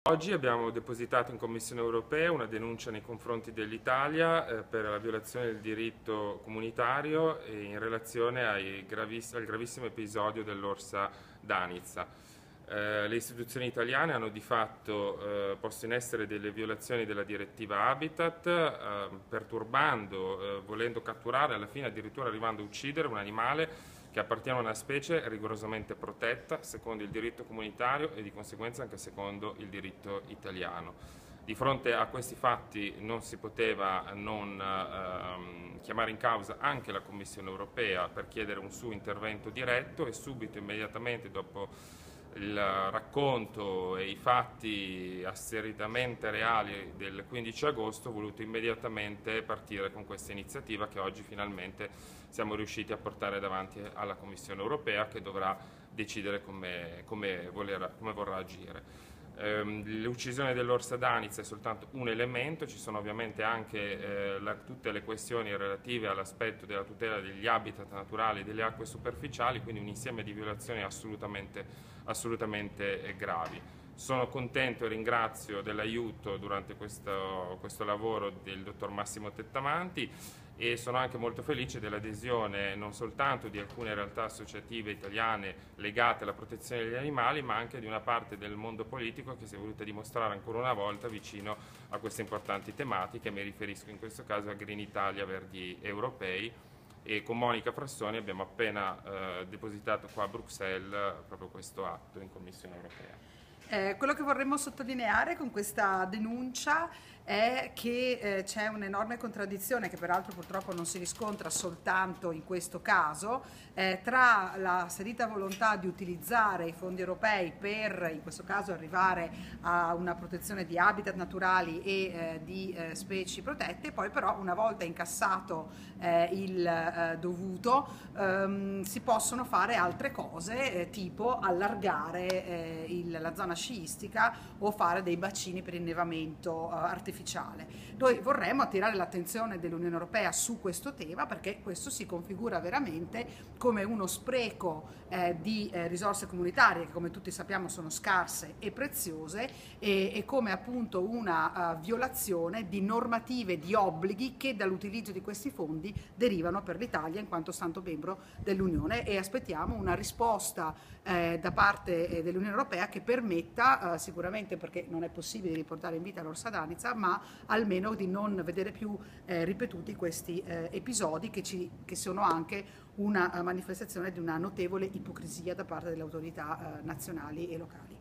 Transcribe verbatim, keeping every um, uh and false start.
Oggi abbiamo depositato in Commissione europea una denuncia nei confronti dell'Italia eh, per la violazione del diritto comunitario e in relazione ai graviss- al gravissimo episodio dell'orsa Danica. Eh, le istituzioni italiane hanno di fatto eh, posto in essere delle violazioni della direttiva Habitat, eh, perturbando, eh, volendo catturare, alla fine addirittura arrivando a uccidere un animale che appartiene a una specie rigorosamente protetta secondo il diritto comunitario e di conseguenza anche secondo il diritto italiano. Di fronte a questi fatti non si poteva non ehm, chiamare in causa anche la Commissione europea per chiedere un suo intervento diretto e subito, immediatamente dopo il racconto e i fatti asseritamente reali del quindici agosto, ho voluto immediatamente partire con questa iniziativa che oggi finalmente siamo riusciti a portare davanti alla Commissione europea, che dovrà decidere come, come, volerà, come vorrà agire. Ehm, l'uccisione dell'orsa Danica è soltanto un elemento, ci sono ovviamente anche eh, la, tutte le questioni relative all'aspetto della tutela degli habitat naturali e delle acque superficiali, quindi un insieme di violazioni assolutamente, assolutamente eh, gravi. Sono contento e ringrazio dell'aiuto durante questo, questo lavoro del dottor Massimo Tettamanti e sono anche molto felice dell'adesione non soltanto di alcune realtà associative italiane legate alla protezione degli animali, ma anche di una parte del mondo politico che si è voluta dimostrare ancora una volta vicino a queste importanti tematiche. Mi riferisco in questo caso a Green Italia, Verdi Europei, e con Monica Frassoni abbiamo appena eh, depositato qua a Bruxelles proprio questo atto in Commissione europea. Eh, quello che vorremmo sottolineare con questa denuncia è che eh, c'è un'enorme contraddizione, che peraltro purtroppo non si riscontra soltanto in questo caso, eh, tra la asserita volontà di utilizzare i fondi europei per, in questo caso, arrivare a una protezione di habitat naturali e eh, di eh, specie protette, e poi però, una volta incassato eh, il eh, dovuto, ehm, si possono fare altre cose, eh, tipo allargare eh, il, la zona sciistica o fare dei bacini per innevamento eh, artificiale. Noi vorremmo attirare l'attenzione dell'Unione Europea su questo tema, perché questo si configura veramente come uno spreco eh, di eh, risorse comunitarie che, come tutti sappiamo, sono scarse e preziose, e, e come appunto una uh, violazione di normative, di obblighi che dall'utilizzo di questi fondi derivano per l'Italia in quanto Stato membro dell'Unione, e aspettiamo una risposta eh, da parte eh, dell'Unione Europea che permetta eh, sicuramente, perché non è possibile riportare in vita l'orsa Danica, ma almeno di non vedere più eh, ripetuti questi eh, episodi che, ci, che sono anche una uh, manifestazione di una notevole ipocrisia da parte delle autorità uh, nazionali e locali.